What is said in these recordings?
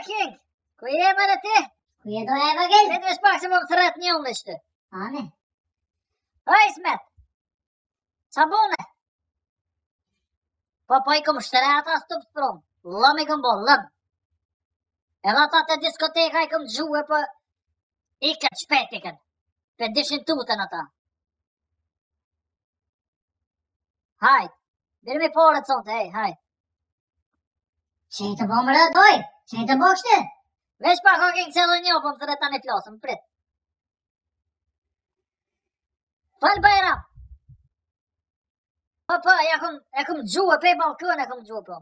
King, ku je me dhe ti? Ku je do e vagel? Vetë vesh pak se po më thret një unë ishte. Ane. O Ismet, qa bune? Po i kom shtreta stup sprom. Lëm i kom bo, lëm. Edhe ata të diskoteka i kom gjuhe për iket shpet iket. Për dishin tuten ata. Hajt, bërë mi porët sonte, hej, hajt. Që i të bo më rëdoj? Që i të bo kështë? Vesh pak o këngë që dhe një, po më thret tani flasëm, prit. Fal Bajram. Po, e kom gjuhe, pe balkon e kom gjuhe, po.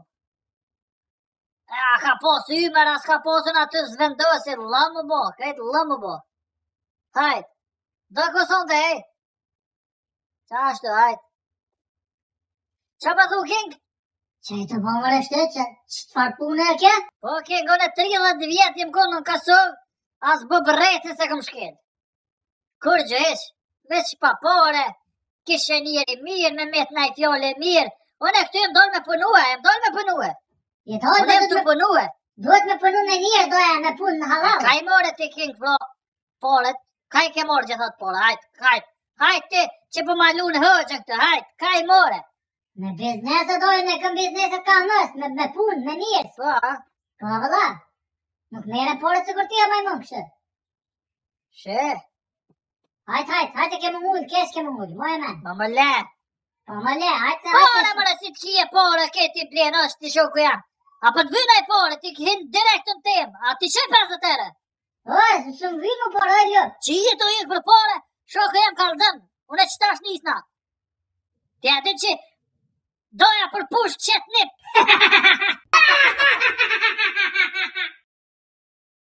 A ka posë ymer, as ka posën aty zvendosi, lëmë bo, krejt lëmë bo. Hajt, do kësonte, hej. Qa ashtu, hajt. Qa pa thu King? Që i të bo më rështë që qëfar punë e kje? Po King, në 30 vjetë jem konë në Kosovë, as bëbëreci se kom shkel. Kur gjëhesh, veç pa pore, kishe njeri mirë, me met naj fjole mirë, unë e këtu jem dojnë me punue, Unë jem të punue. Duhet me punu me njërë, doja me punë në halal. Ka i more ti King, vlo, poret, ka i ke more gjithat pore, hajt ti, që po ma lunë hëgjën këtë, hajt, ka i more. Me biznesë dojë, me këm biznesët ka mësë, me punë, me njërës. Po, vëlla. Nuk mere poret se kur tia maj mund kështë. Shë. Hajt e kemë mullë, kesh kemë mullë, moj e men. Po më le. Hajt. Pore më rësit kje pore, këti plenë është të shoku jam. A për të vyna i pore, ti këhin direkt në temë, a ti që i pesët ere? Së më vynë më pore, jo. Që i të ikë për pore, shoku jam kalëzën, unë e që tash nisna. Ti ati që doja për push qëtë nip.